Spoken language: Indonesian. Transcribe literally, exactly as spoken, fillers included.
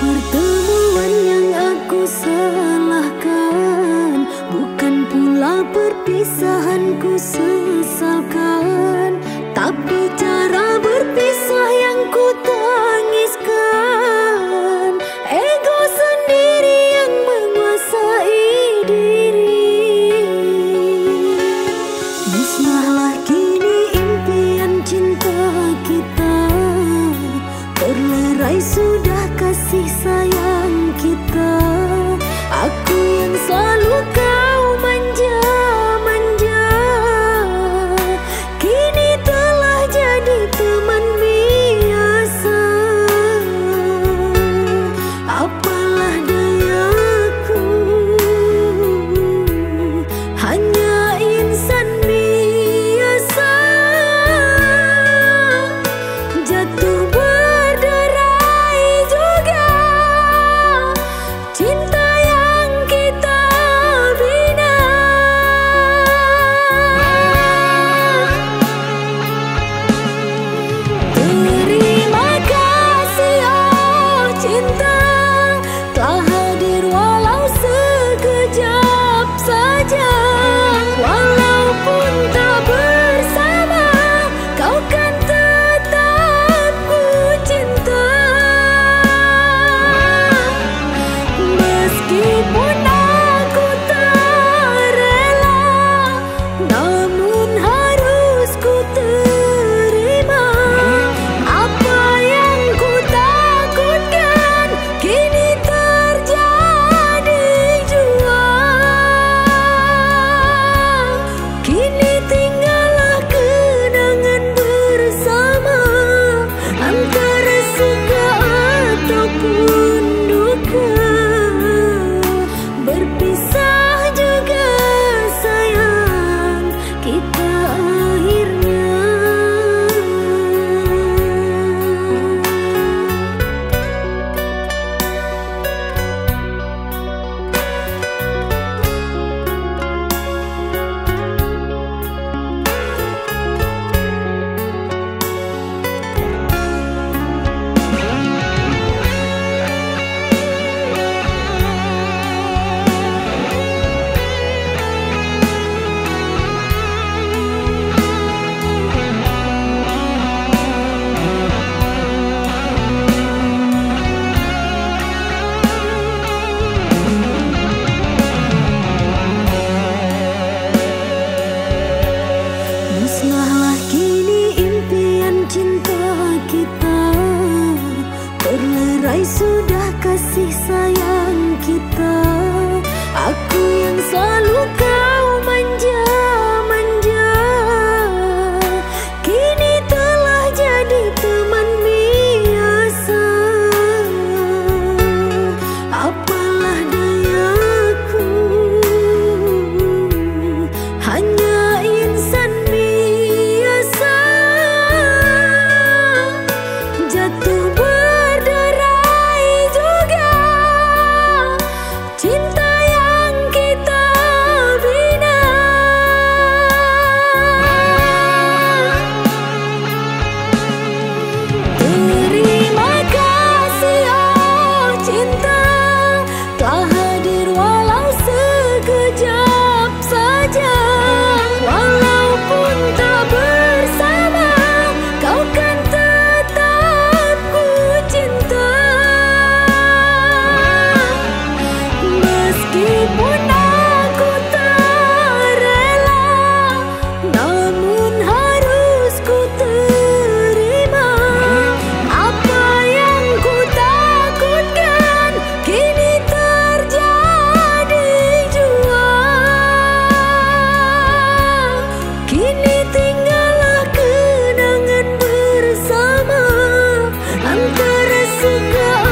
pertemuan yang aku salahkan, bukan pula perpisahan ku sesalkan, tapi cara berpisah yang ku tangiskan. Ego sendiri yang menguasai diri. Musnahlah kini impian cinta kita, terlerai sudah kasih sayang kita. Aku yang selalu kau manja-manja, kini telah jadi teman biasa. Apalah dayaku, hanya insan biasa. Jatuh berderai juga, cinta yang kita bina. Terima kasih oh cinta, telah hadir walau sekejap saja. Walaupun tak bersama, kau kan tetap ku cinta. Meskipun aku tak rela, namun harus ku terima. Apa yang ku takutkan kini terjadi jua. Kini tinggallah kenangan bersama, antara suka ataupun duka. Berpisah juga sayang kita akhirnya. Musnahlah kini impian cinta kita, terlerai sudah kasih sayang kita. Aku yang selalu kau manja-manja, kini telah jadi teman biasa. Apalah dayaku, hanya insan biasa. Jatuh berderai juga, cinta yang kita bina. Terima kasih oh cinta, telah hadir walau sekejap saja. Walaupun tak bersama, kau kan tetap ku cinta. Meskipun aku tak rela, namun harus ku terima. Apa yang ku takutkan kini terjadi jua. Kini tinggallah kenangan bersama, antara suka